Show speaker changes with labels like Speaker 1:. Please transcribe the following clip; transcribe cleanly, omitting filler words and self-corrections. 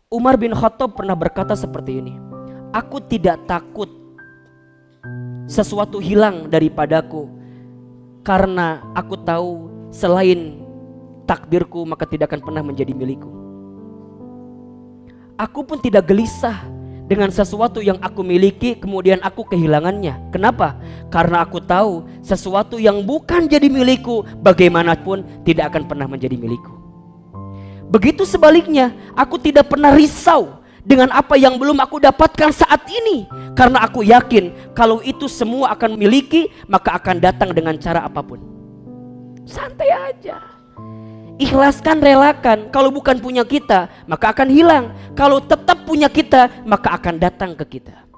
Speaker 1: Umar bin Khattab pernah berkata seperti ini, aku tidak takut sesuatu hilang daripadaku, karena aku tahu selain takdirku maka tidak akan pernah menjadi milikku. Aku pun tidak gelisah dengan sesuatu yang aku miliki kemudian aku kehilangannya. Kenapa? Karena aku tahu sesuatu yang bukan jadi milikku bagaimanapun tidak akan pernah menjadi milikku. Begitu sebaliknya, aku tidak pernah risau dengan apa yang belum aku dapatkan saat ini, karena aku yakin kalau itu semua akan miliki maka akan datang dengan cara apapun. Santai aja, ikhlaskan, relakan. Kalau bukan punya kita maka akan hilang, kalau tetap punya kita maka akan datang ke kita.